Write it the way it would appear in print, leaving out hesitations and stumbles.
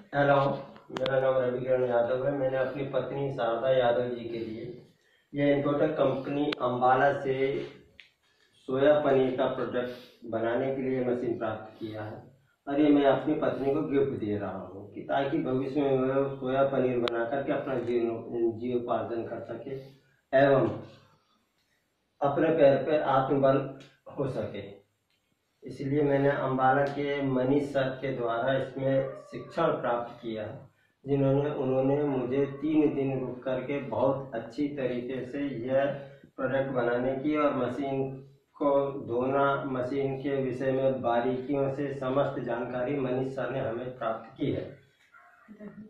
Hello, मेरा नाम रवि किरण यादव है। मैंने अपनी पत्नी शारदा यादव जी के लिए यह इन्फोटेक कंपनी अम्बाला से सोया पनीर का प्रोडक्ट बनाने के लिए मशीन प्राप्त किया है और ये मैं अपनी पत्नी को गिफ्ट दे रहा हूँ कि ताकि भविष्य में वह सोया पनीर बना करके अपना जीवनोपार्जन कर सके एवं अपने पैर पर आत्मबल हो सके। इसलिए मैंने अम्बाला के मनीष सर के द्वारा इसमें शिक्षण प्राप्त किया है, उन्होंने मुझे 3 दिन रुक करके बहुत अच्छी तरीके से यह प्रोडक्ट बनाने की और मशीन को धोना, मशीन के विषय में बारीकियों से समस्त जानकारी मनीष सर ने हमें प्राप्त की है।